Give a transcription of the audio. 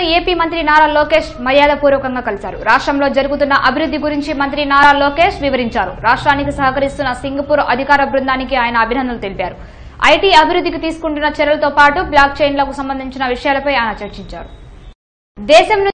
సింగపూర్లోని AP మంత్రి నారా లోకేష్ మర్యాదపూర్వకంగా కలిశారు. రాష్ట్రంలో జరుగుతున్న అభివృద్ధి గురించి మంత్రి నారా లోకేష్ వివరించారు. రాష్ట్రానికి సహకరిస్తున్న సింగపూర్ అధికార బృందానికి ఆయన అభినందనలు తెలిపారు. ఐటీ అభివృద్ధికి తీసుకుంటున్న చర్యలతో పాటు బ్లాక్ చైన్లకు సంబంధించిన విషయాలపై ఆయన చర్చించారు. దేశం